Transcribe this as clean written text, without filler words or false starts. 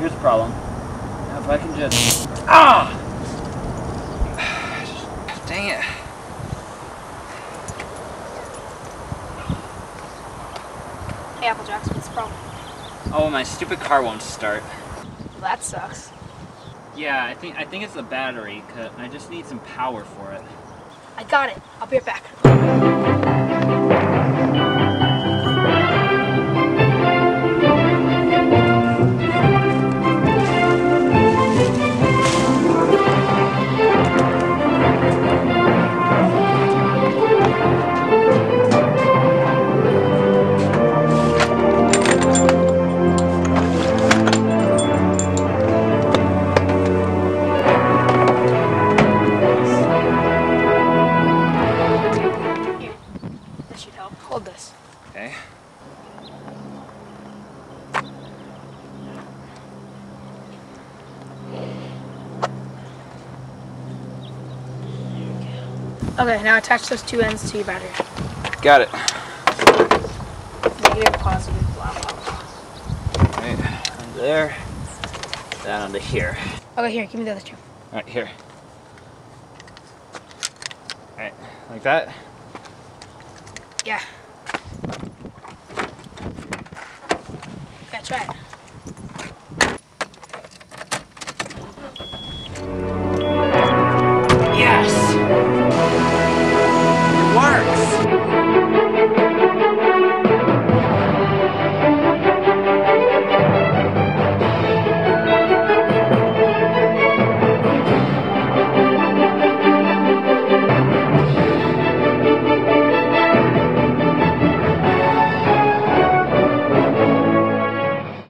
here's the problem. Now if I can just... Ah! Dang it. Hey, Applejack, what's the problem? Oh, my stupid car won't start. Well, that sucks. Yeah, I think it's the battery, 'cause I just need some power for it. I got it. I'll be right back. Here, this should help. Hold this. Okay. Okay, now attach those two ends to your battery. Got it. Negative, positive, blah, blah, blah. Right, under there. That onto here. Okay, here, give me the other two. Alright, here. Alright, like that? Yeah.